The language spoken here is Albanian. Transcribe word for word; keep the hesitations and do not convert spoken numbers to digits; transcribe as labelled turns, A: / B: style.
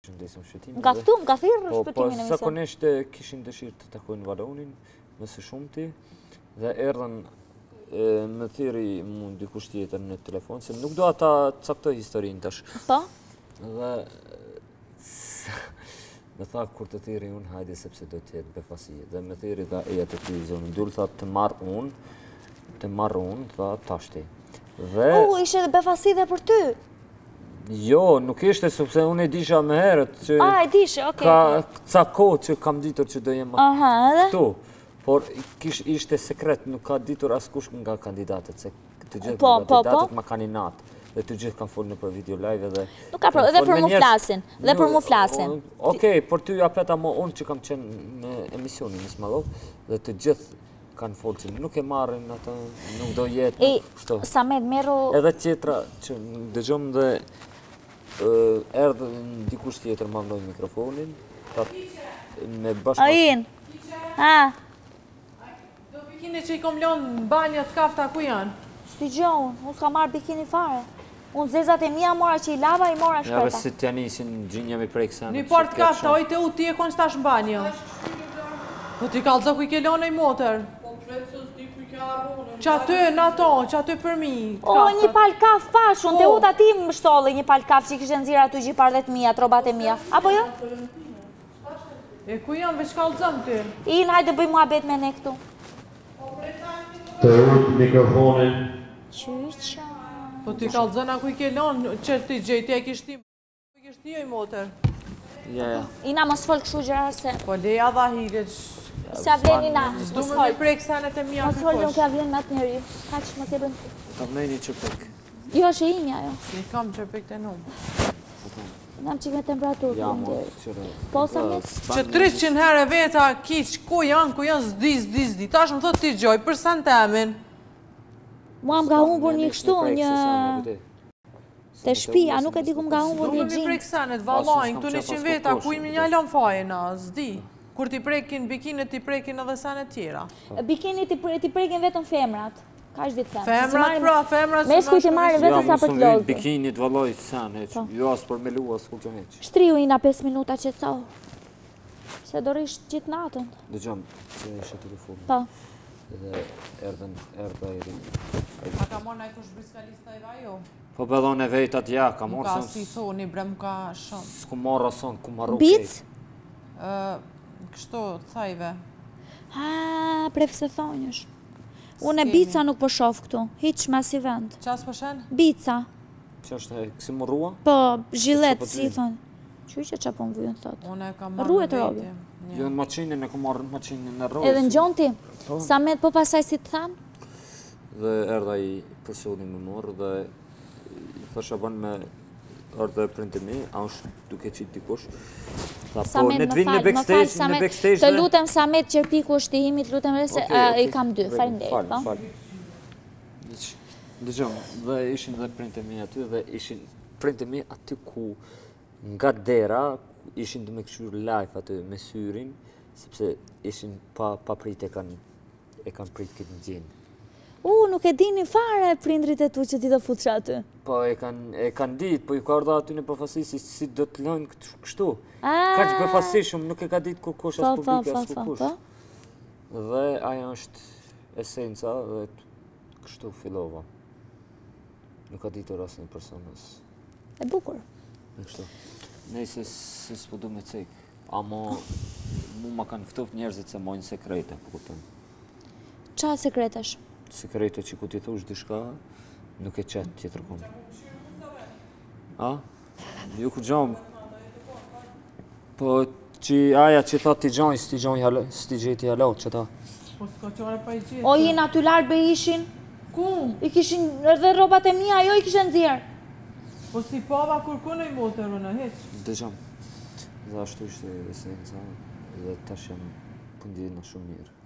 A: Shëndesim shëtimin.
B: Nga këtu, nga thirrë
A: Po,
B: shpëtimin e emision.
A: zakonisht kishin dëshirë të takojnë Valonin, më së shumti, dhe erdhen më thiri mu dikush tjetër në telefon, se nuk do ata caktoj historinë tash.
B: Po?
A: Dhe me tha kur të thiri unë, hajde sepse do t'jetë befasi. Dhe me thiri tha eja të televizonin, dullë tha të marrë unë, të marrë unë, tha tashti. Dhe...
B: U, ishe dhe befasi dhe për ty?
A: Jo, nuk ishte, sepse unë e disha me herët që...
B: A, e dishe, okej.
A: Ka ca kohë që kam ditur që do jem këtu. Por ishte sekret, nuk ka ditur askush nga kandidatët, se të gjithë kandidatët ma kanë i natë. Dhe të gjithë kanë folë në për video live edhe...
B: Nuk ka problem, dhe për mu flasin, dhe për mu flasin.
A: Okej, por ty apeta mo unë që kam qenë në emisionin në Smalov, dhe të gjithë kanë folë që nuk e marrin atë, nuk do jetë, shto.
B: Samet, meru...
A: Edhe tjetra që dëgjom dhe erdhë dikush tjetër ma mdoj mikrofonin, me bashkë...
B: Ajin, ha?
C: Do bikini që i kom lonë në banjët kafta ku janë?
B: Shti gjohën, unë s'ka marrë bikini fare. Unë zezat e mija mora që i lava, i mora shkreta.
A: Ja, vë si t'ja nisin gjinja mi prej kësa.
C: Një part kafta, ojtë u ti e konë stash në banjë. Po t'i kalëzo ku i ke lonë i motër. Po pretës di ku i ke arronë. Që aty në ato, që aty për mi.
B: O, një pal kaf pashun, te uta ti më shtolle një pal kaf që i kishë nëzira aty gjipardhet mija, trobat e mija. Apo jo?
C: E ku janë veç kalëzëm ty?
B: Il, hajde bëj mua bet me ne këtu.
D: Të rrët mikrofonin.
B: Qyqa.
C: Po t'i kalëzëna ku i ke lonë, që t'i gjejti e kishtim. Ku i kishti jo i motër.
A: Ja, ja.
B: Ina mos folë këshu gjera se...
C: Po leja dha hige që...
B: Se avlen Ina,
C: Zdu
B: mos
C: me me
B: folë.
C: prek senet e mija
B: Mos
C: për
B: folë, unë
C: kosh.
B: ka avlen me atë njëri. Ka që mos e bëjmë.
A: Kam nejni që pek.
B: Jo, është e imja, jo.
C: Si kam që pek të numë.
B: Nam që me temperaturë.
A: Ja, mo, qëre.
B: Po, sa me...
C: Që trishtqind herë veta kiq, ku janë, ku janë, zdi, zdi, zdi. Tash më thot ti gjoj, për sa në temin.
B: Mua më ga humbur një kështu, një... Te shpia, nuk e di ku më ga humbur një
C: Dume mi
B: gjinë.
C: prek senet, valojnë, këtu një qind veta, ku i mi njallon fajna, zdi. Kur ti prekin bikinit, ti prekin edhe senet tjera.
B: Bikini ti prekin vetëm femrat. Ka është ditë femë.
C: Femrat pra, femrat...
B: Me shkuj ti marrin vetëm sa për të lozë.
A: Bikinit valoj sen, jo asë për me lu, asë kur që heq.
B: Shtriu Ina pesë minuta që të sohë. Se do rish gjithë natën.
A: Dëgjom, që ishe telefonin.
B: Po.
A: Dhe erdhen, erdhe i rinë.
C: A ka morë najtë është briskalista i vajo?
A: Po bedhon e vejtat ja, ka morë
C: Ka
A: sënë...
C: si thoni, bre më ka shumë.
A: S'ku morë ason, ku marru kej.
B: Bic?
C: Kështu, thajve.
B: Ha, pref se thonjësh. Unë e bica nuk po shof këtu, hiq me si vend.
C: Qas po shenë?
B: Bica.
A: Që është e kësi më rrua?
B: Po, zhilet, si thonë. Që që që po më vujën thotë?
C: Unë e ka marrë
B: Rruet
C: në
B: robi.
C: veti.
A: Jo në maqinin, e ku marrë në maqinin në rrojës.
B: Edhe në gjonti, sa met po pasaj si të thanë?
A: Dhe erdha i personi me morë dhe i thasha bën me erdhe printe mi, a është duke qitë dikush. Tha po, ne të vinë në backstage, në backstage
B: të lutem Samet Qerpiku është i himit, lutem dhe se i kam dy, faleminderit.
A: Falë, falë. Dëgjom, dhe ishin dhe printe mi aty dhe ishin printe mi aty ku nga dera, ishin dhe me këshur live aty me syrin, sepse ishin pa prit e kanë prit këtë në gjenë.
B: U, nuk e dini fare prindrit e tu që ti do futësha aty.
A: Po, e kanë ditë, po i ka ardha aty në përfasi si do të lojnë kështu. Ka që përfasi shumë, nuk e ka ditë ku kush as publike as ku kush. Dhe aja është esenca dhe kështu fillova. Nuk ka ditur asë një personës.
B: E bukur.
A: Në kështu. Nejse se s'po du me cek. Amo, mu ma kanë ftof njerëzit se mojnë sekrete, po kuptëm.
B: Qa sekretesh?
A: Sekrete që ku ti thush dishka, nuk e qetë tjetër kumë. A? Ju ku gjomë. Po, që aja që tha t'i gjojnë, s'ti gjeti halo, që ta.
C: Po s'ka qare pa i gjithë.
B: O, i natular be ishin?
C: Ku?
B: I kishin edhe robat e mija, jo i kishin zirë.
C: Po si pava kur kunë i motër unë, heq?
A: Dëgjom. Dhe ashtu ishte esenca, dhe tash jam pëndjena shumë mirë.